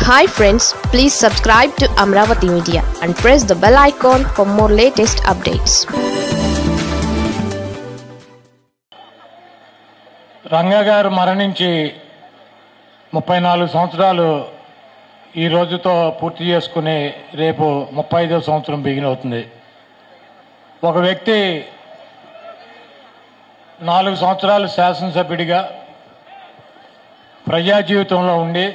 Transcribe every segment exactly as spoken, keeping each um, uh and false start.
Hi friends, please subscribe to Amaravathi Media and press the bell icon for more latest updates. Ranga గారు మరణించి ముప్పై నాలుగు సంవత్సరాలు ఈ రోజుతో పూర్తి చేసుకుని రేపు ముప్పై ఐదవ సంవత్సరం బిగిన్ అవుతుంది. ఒక వ్యక్తి నాలుగు సంవత్సరాలు శాసనసభ్యుడిగా ప్రజా జీవితంలో ఉండి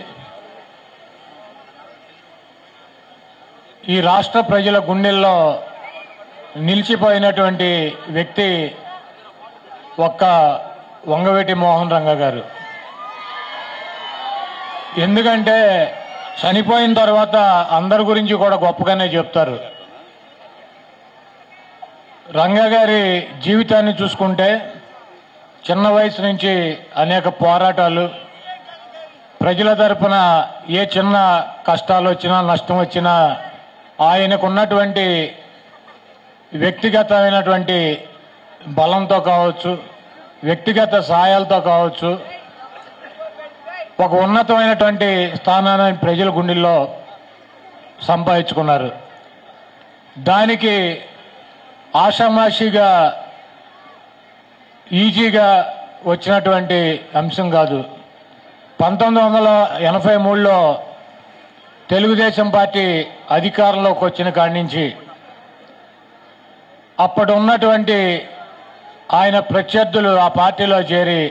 ఈ రాష్ట్ర ప్రజల గుండెల్లో నిలిచిపోయినటువంటి వ్యక్తి ఒక్క వంగవేటి మోహన్ రంగా గారు. ఎందుకంటే చనిపోయిన తర్వాత అందరి గురించి కూడా గొప్పగానే చెప్తారు. రంగా గారి జీవితాన్ని చూసుకుంటే చిన్న వయసు నుంచి అనేక పోరాటాలు, ప్రజల తరపున ఏ చిన్న కష్టాలు వచ్చినా నష్టం వచ్చినా ఆయనకు ఉన్నటువంటి వ్యక్తిగతమైనటువంటి బలంతో కావచ్చు, వ్యక్తిగత సహాయాలతో కావచ్చు, ఒక ఉన్నతమైనటువంటి స్థానాన్ని ప్రజల గుండెల్లో సంపాదించుకున్నారు. దానికి ఆషామాషిగా ఈజీగా వచ్చినటువంటి అంశం కాదు. పంతొమ్మిది వందల ఎనభై మూడులో తెలుగుదేశం పార్టీ అధికారంలోకి వచ్చిన కాడి నుంచి అప్పటి ఉన్నటువంటి ఆయన ప్రత్యర్థులు ఆ పార్టీలో చేరి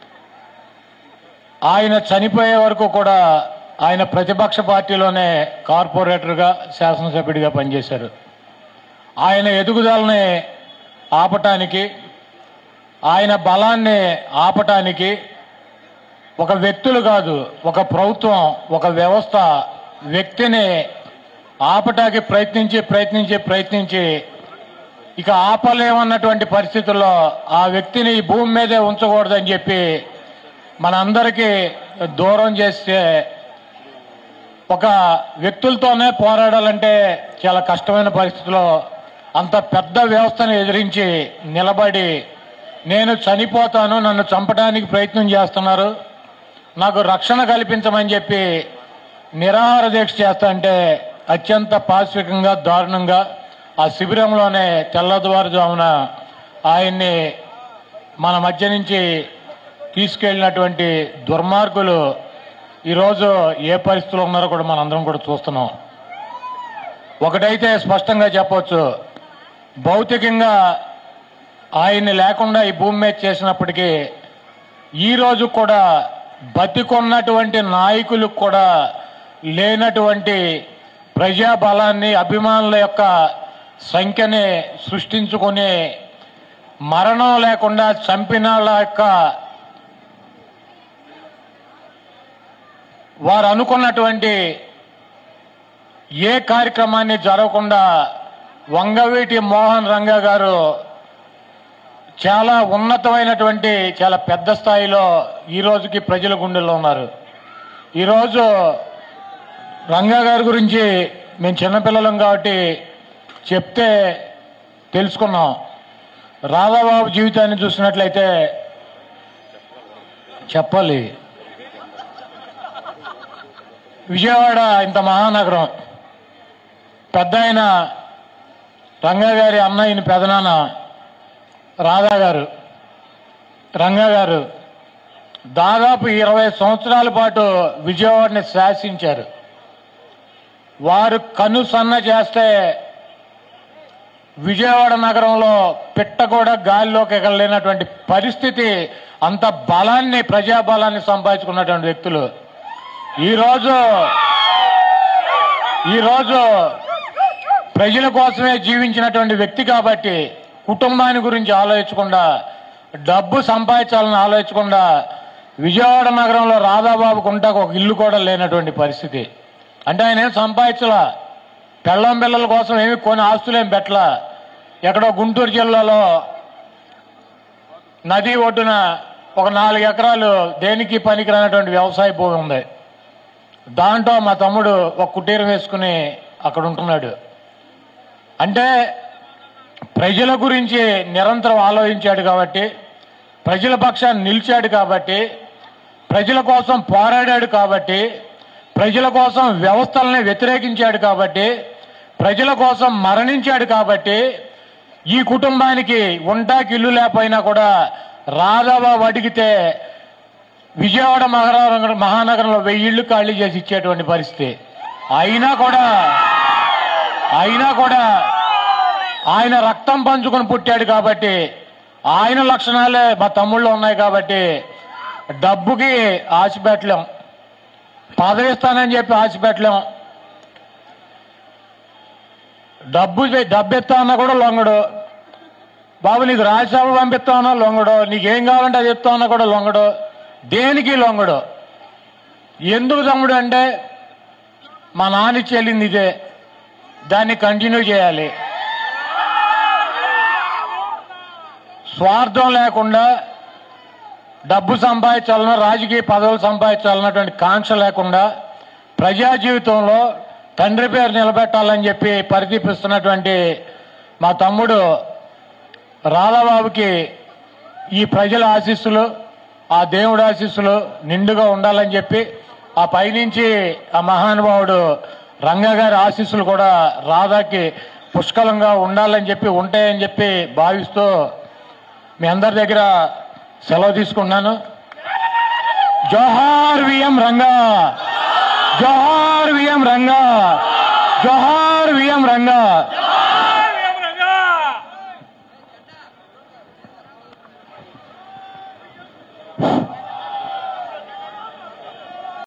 ఆయన చనిపోయే వరకు కూడా ఆయన ప్రతిపక్ష పార్టీలోనే కార్పొరేటర్గా శాసనసభ్యుడిగా పనిచేశారు. ఆయన ఎదుగుదలని ఆపటానికి, ఆయన బలాన్ని ఆపటానికి ఒక వ్యక్తులు కాదు, ఒక ప్రభుత్వం, ఒక వ్యవస్థ వ్యక్తిని ఆపటానికి ప్రయత్నించి ప్రయత్నించి ప్రయత్నించి ఇక ఆపలేమన్నటువంటి పరిస్థితుల్లో ఆ వ్యక్తిని ఈ భూమి మీదే ఉంచకూడదని చెప్పి మనందరికీ దూరం చేస్తే, ఒక వ్యక్తులతోనే పోరాడాలంటే చాలా కష్టమైన పరిస్థితిలో అంత పెద్ద వ్యవస్థను ఎదిరించి నిలబడి నేను చనిపోతాను, నన్ను చంపడానికి ప్రయత్నం చేస్తున్నారు, నాకు రక్షణ కల్పించమని చెప్పి నిరాహార దీక్ష చేస్తా అత్యంత పాశవికంగా దారుణంగా ఆ శిబిరంలోనే తెల్లవారుజామున ఆయన్ని మన మధ్య నుంచి తీసుకెళ్ళినటువంటి దుర్మార్గులు ఈరోజు ఏ పరిస్థితుల్లో ఉన్నారో కూడా మనందరం కూడా చూస్తున్నాం. ఒకటైతే స్పష్టంగా చెప్పవచ్చు, భౌతికంగా ఆయన్ని లేకుండా ఈ భూమి మీద చేసినప్పటికీ ఈరోజు కూడా బతికున్నటువంటి నాయకులకు కూడా లేనటువంటి ప్రజాబలాన్ని, అభిమానుల యొక్క సంఖ్యని సృష్టించుకొని మరణం లేకుండా చంపిన యొక్క వారు అనుకున్నటువంటి ఏ కార్యక్రమాన్ని జరగకుండా వంగవీటి మోహన్ రంగా గారు చాలా ఉన్నతమైనటువంటి చాలా పెద్ద స్థాయిలో ఈ రోజుకి ప్రజల గుండెల్లో ఉన్నారు. ఈరోజు రంగా గారి గురించి మేము చిన్నపిల్లలం కాబట్టి చెప్తే తెలుసుకున్నాం. రాధాబాబు జీవితాన్ని చూసినట్లయితే చెప్పాలి. విజయవాడ ఇంత మహానగరం, పెద్ద ఆయన రంగా గారి అన్నయ్యని పెదనాన్న రాధా గారు, రంగా గారు దాదాపు ఇరవై సంవత్సరాల పాటు విజయవాడని శాసించారు. వారు కనుసన్న చేస్తే విజయవాడ నగరంలో పిట్ట కూడా గాలిలోకి ఎగలేనటువంటి పరిస్థితి, అంత బలాన్ని, ప్రజాబలాన్ని సంపాదించుకున్నటువంటి వ్యక్తులు ఈరోజు ఈరోజు ప్రజల కోసమే జీవించినటువంటి వ్యక్తి కాబట్టి కుటుంబాన్ని గురించి ఆలోచించకుండా, డబ్బు సంపాదించాలని ఆలోచించకుండా విజయవాడ నగరంలో రాధాబాబుకు ఉంటాకు ఒక ఇల్లు కూడా లేనటువంటి పరిస్థితి. అంటే ఆయన ఏం సంపాదించలా, పెళ్ళం పిల్లల కోసం ఏమి కొన్ని ఆస్తులేం పెట్టలా. ఎక్కడో గుంటూరు జిల్లాలో నది ఒడ్డున ఒక నాలుగు ఎకరాలు దేనికి పనికిరానటువంటి వ్యవసాయ భూమి ఉంది. దాంట్లో మా తమ్ముడు ఒక కుటీరం వేసుకుని అక్కడ ఉంటున్నాడు. అంటే ప్రజల గురించి నిరంతరం ఆలోచించాడు కాబట్టి, ప్రజల పక్షాన్ని నిలిచాడు కాబట్టి, ప్రజల కోసం పోరాడాడు కాబట్టి, ప్రజల కోసం వ్యవస్థల్ని వ్యతిరేకించాడు కాబట్టి, ప్రజల కోసం మరణించాడు కాబట్టి ఈ కుటుంబానికి ఉంటాకి ఇల్లు లేకపోయినా కూడా రాధాబాబు అడిగితే విజయవాడ మహానగరం మహానగరంలో వెయ్యి ఇళ్లు ఖాళీ చేసి ఇచ్చేటువంటి పరిస్థితి. అయినా కూడా అయినా కూడా ఆయన రక్తం పంచుకొని పుట్టాడు కాబట్టి, ఆయన లక్షణాలే మా తమ్ముళ్ళు ఉన్నాయి కాబట్టి డబ్బుకి ఆశ పెట్టలేం, పదవి ఇస్తానని చెప్పి ఆశ పెట్టలేం. డబ్బు డబ్బు ఇస్తా అన్నా కూడా లొంగడు. బాబు నీకు రాజ్యసభ పంపిస్తా ఉన్నా లొంగడు, నీకేం కావాలంటే అది ఇస్తా ఉన్నా కూడా లొంగడు, దేనికి లొంగడు. ఎందుకు తమ్ముడు అంటే మా నాన్న చెల్లింది ఇదే, దాన్ని కంటిన్యూ చేయాలి. స్వార్థం లేకుండా డబ్బు సంపాదించాలన్నా రాజకీయ పదవులు సంపాదించాలన్నటువంటి కాంక్ష లేకుండా ప్రజా జీవితంలో తండ్రి పేరు నిలబెట్టాలని చెప్పి పరితీపిస్తున్నటువంటి మా తమ్ముడు రాధాబాబుకి ఈ ప్రజల ఆశీస్సులు, ఆ దేవుడి ఆశీస్సులు నిండుగా ఉండాలని చెప్పి, ఆ పైనుంచి ఆ మహానుభావుడు రంగా గారి ఆశీస్సులు కూడా రాధాకి పుష్కలంగా ఉండాలని చెప్పి ఉంటాయని చెప్పి భావిస్తూ మీ అందరి దగ్గర సెలవు తీసుకున్నాను. జోహార్ విఎం రంగా, జోహార్ విఎం రంగా, జోహార్ విఎం రంగా.